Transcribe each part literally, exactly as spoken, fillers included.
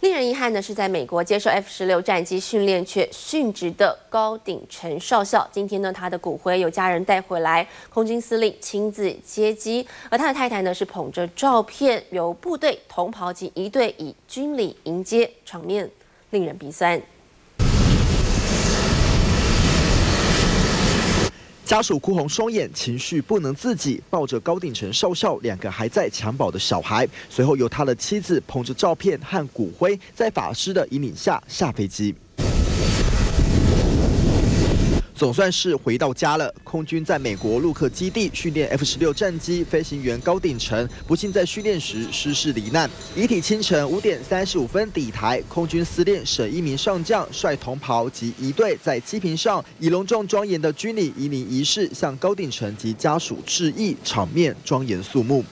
令人遗憾的是，在美国接受 F 十六战机训练却殉职的高鼎成少校，今天呢，他的骨灰由家人带回来，空军司令亲自接机，而他的太太呢是捧着照片，由部队同袍及一队以军礼迎接，场面令人鼻酸。 家属哭红双眼，情绪不能自己，抱着高鼎成少校两个还在襁褓的小孩，随后由他的妻子捧着照片和骨灰，在法师的引领下下飞机。 总算是回到家了。空军在美国陆克基地训练 F 十六战机飞行员高鼎成，不幸在训练时失事罹难。遗体清晨五点三十五分抵台，空军司令沈一鸣上将率同袍及仪队在机坪上以隆重庄严的军礼仪礼仪式向高鼎成及家属致意，场面庄严肃穆。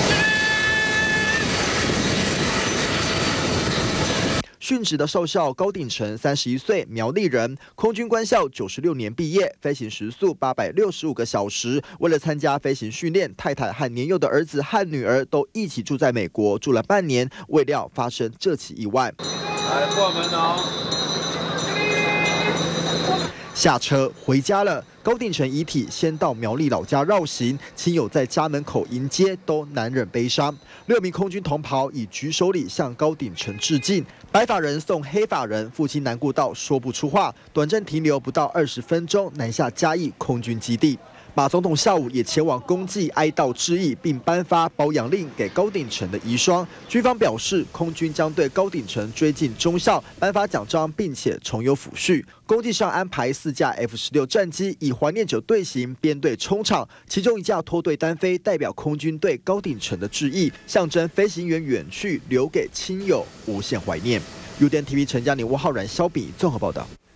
殉职的少校高鼎成，三十一岁，苗栗人，空军官校九十六年毕业，飞行时速八百六十五个小时。为了参加飞行训练，太太和年幼的儿子和女儿都一起住在美国，住了半年，未料发生这起意外。 来过门哦。 下车回家了。高鼎成遗体先到苗栗老家绕行，亲友在家门口迎接，都难忍悲伤。六名空军同袍以举手礼向高鼎成致敬，白发人送黑发人，父亲难过到说不出话。短暂停留不到二十分钟，南下嘉义空军基地。 马总统下午也前往公祭哀悼致意，并颁发保养令给高鼎成的遗孀。军方表示，空军将对高鼎成追尽忠孝，颁发奖章，并且重有抚恤。公祭上安排四架 F 十六战机以怀念者队形编队冲场，其中一架脱队单飞，代表空军对高鼎成的致意，象征飞行员远去，留给亲友无限怀念。U D N T V 陈嘉宁、汪浩然、肖比综合报道。